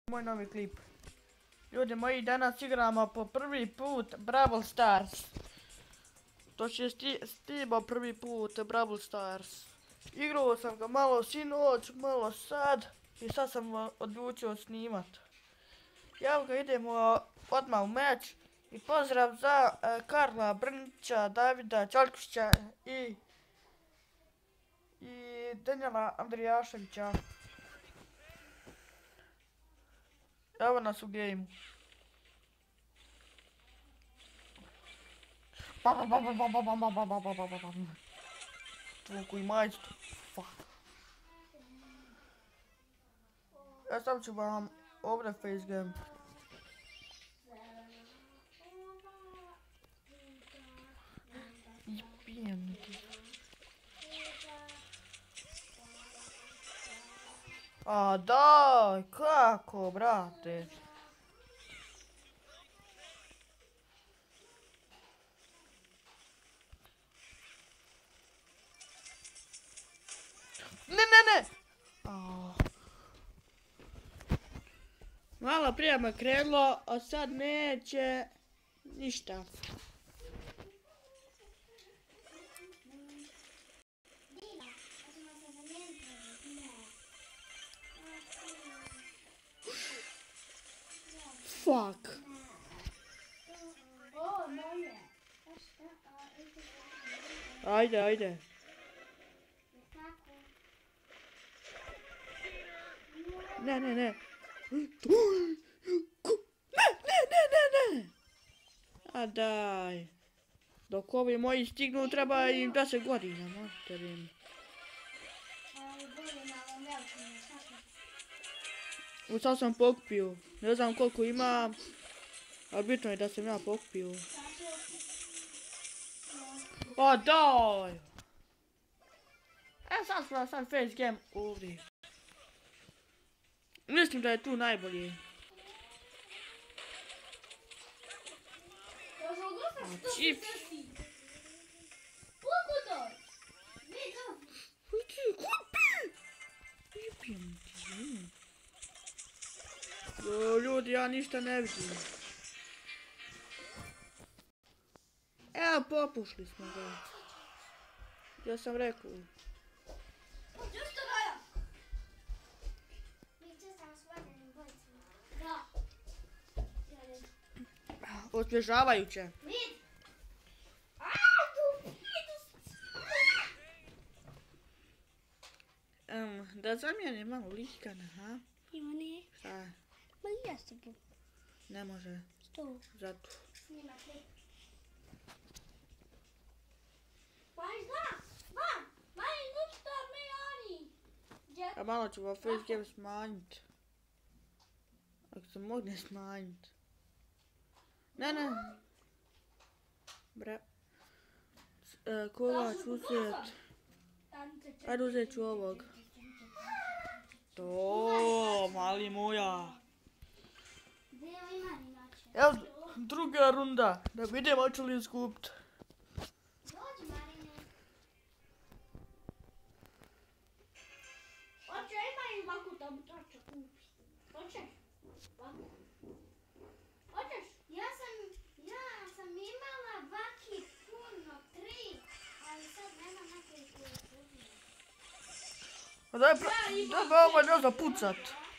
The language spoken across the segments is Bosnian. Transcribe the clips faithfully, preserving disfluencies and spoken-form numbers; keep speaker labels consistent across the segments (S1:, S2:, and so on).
S1: Moj novi klip. Ljudi moji, danas igramo po prvi put Brawl Stars. To će Stimo prvi put Brawl Stars. Igrao sam ga malo sinoć, malo sad i sad sam odlučio snimat. Evo ga, idemo odmah u meč i pozdrav za Karla Brnića, Davida Ćoljkušića i i Danijela Andrijaševića. Evo nas u gejmu. Tvoku i majstu. Ja sam ću vam ovdje face game. I pijem ti. A daj, kako brate? Ne, ne, ne! Oh. Malo prije me krenulo, a sad neće ništa. Fuck. Ajde, ajde. Ne, ne, ne. Ne, ne, ne, ne, ne. A daj. Dok ovi moji stignu, treba im deset godina, materim. U sad sam pokupio. Ne znam koliko ima, ali bitno je da sam ja pokupio. O daj! E sad smo sad face game ovdje. Mislim da je tu najbolji. A čips. O, ljudi, ja ništa ne vidim. Evo, popušli smo ga. Ja sam rekao. Osvježavajuće. Um, da zamijenim malo ličkana, ha?
S2: Ivane.
S1: Šta?
S2: Ma ja s tobom.
S1: Ne može.
S2: Što?
S1: Zato.
S2: Snima klip. Pa zna, zna, mani ništa mi oni.
S1: A malo ću vam face game smanjit. Ako se mogne smanjit. Ne, ne. Bre. E, koga ću uzet? Ajde uzet ću ovog. To, mali moja. Evo druga runda. Da vidimo hoću li izgubit.
S2: Dođi Marine. Hoće, ima im vaku da mu trača kupi. Hoćeš? Vaku. Hoćeš? Ja sam, ja sam imala vaki puno, tri, ali sad nema neke kupi.
S1: Pa daj, daj ba ovaj ne zna pucat.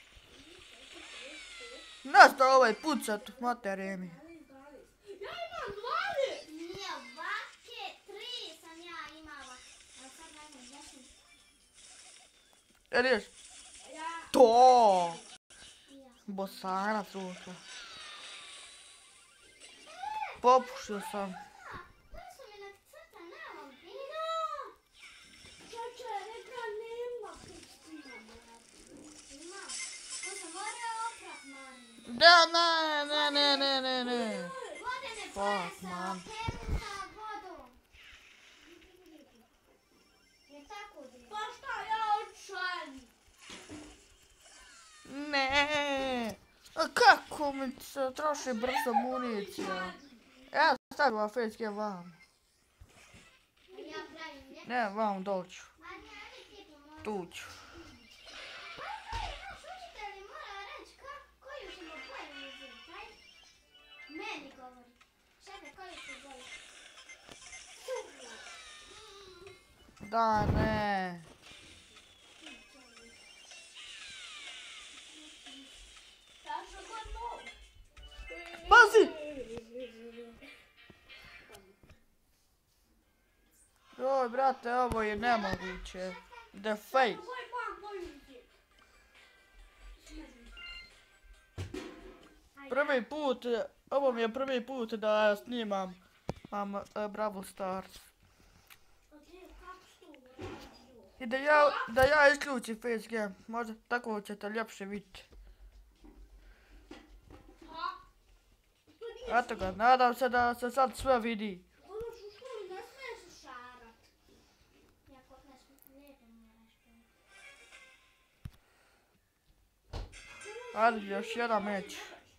S1: Ne zna ovaj pucat, materije mi.
S2: Ja imam dvade! Nije, vake, tri sam ja imala. Ali sad ne znam, ja sam...
S1: E, riješ?
S2: Ja...
S1: To!
S2: Ja.
S1: Bosanac ušla. Popušio sam. Da, ne, ne, ne, ne, ne, ne. Fuck, man.
S2: Pa šta ja odšalim?
S1: Ne. A kako mi se troši brzo municija? Evo stavila face game vam. Ne, vam doću. Tu ću. Da, ne. Pazi! Joj, brate, ovo je nemoguće. The face. Prvi put, ovo mi je prvi put da snimam um, uh, Brawl Stars. I da ja, da ja isključim face game, možda tako ćete ljepše vidjeti. Eto ga, nadam se da se sad sve vidi. Ajde, još jedan meč.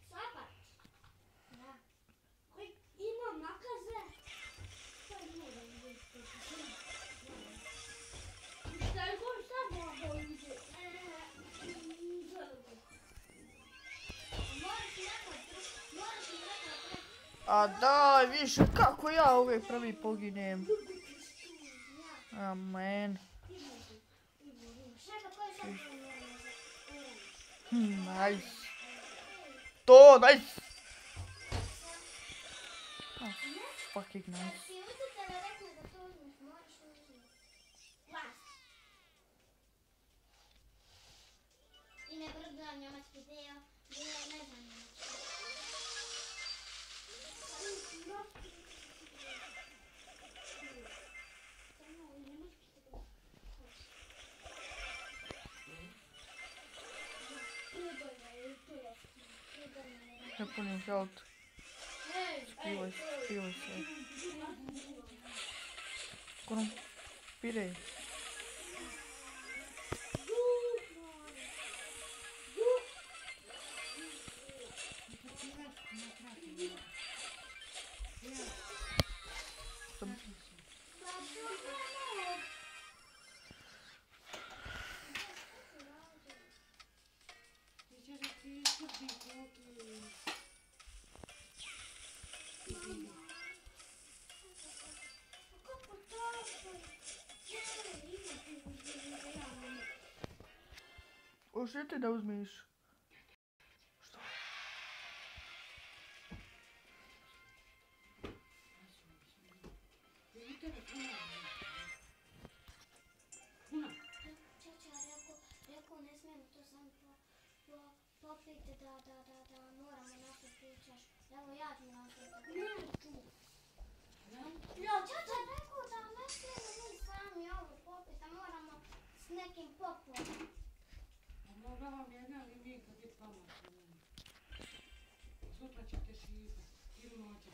S1: A daj više, kako ja uvijek prvi poginem. Amen. Hmm, nice. To, nice. Oh, fucking nice.
S2: I ne brda njemački deo, deo ne znam njemački.
S1: Ne punim health. Skrivaj, skrivaj se. Konom, pirej. Ošte ti da uzmiš? Što?
S2: Čača rekao ne smijemo to samo popiti da, da, da, da moramo našto pričaš. Evo ja ću našto. Neću. Čača rekao da ne smijemo mi sami ovo popiti, da moramo s nekim popom.
S3: Mogla jedna ali mi kad je pamatno. Sutra ćete šipati ili noće.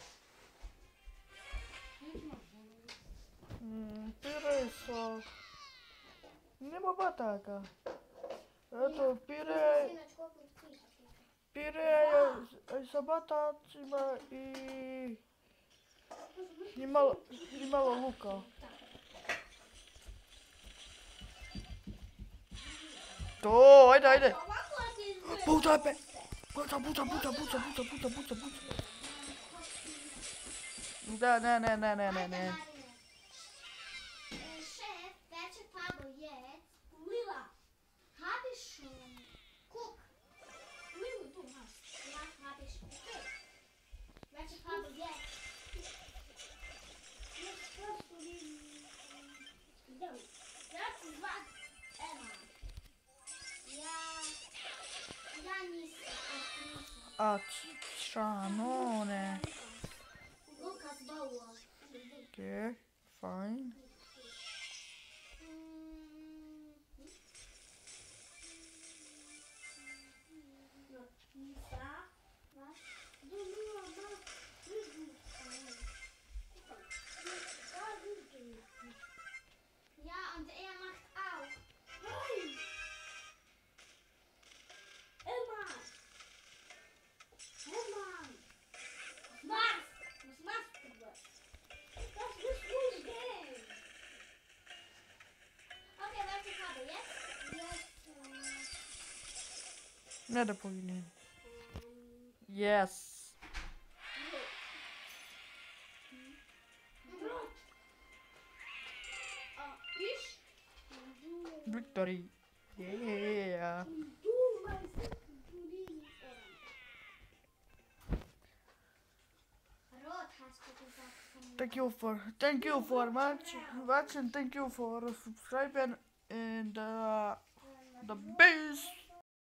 S3: Nećemo želiti.
S1: Mm, pire sa... Nema bataka. Eto, pire... Pire je sa batacima i... I malo, i malo luka. To, ajde, ajde. Pucaj pe. Pucaj, pucaj, pucaj, pucaj, pucaj, pucaj, pucaj, pucaj. Da, ne, ne, ne, ne, ne, ne.
S2: Chef, welche Farbe jetzt? Lila. Hab ich schon. Guck. Lila, du hast. Ja, hab ich. Okay. Welche Farbe jetzt? Jetzt kannst du den... Das ist was. Emma. Ja. Ja, nicht.
S1: A cianone.
S2: Lukas Bauer.
S1: Okay, fine.
S2: Ja, und er macht auch. Nein! Emma! Emma! Was machst? Was machst du das? Das ist nicht gehen. Okay, welche Farbe jetzt? Jetzt. Ähm,
S1: Ne da poginem. Yes.
S2: Rot. Ah, ich
S1: victory. Yeah.
S2: Do myself to this Road has to do that.
S1: Thank you for thank you for much watching. Thank you for subscribing and uh, the best.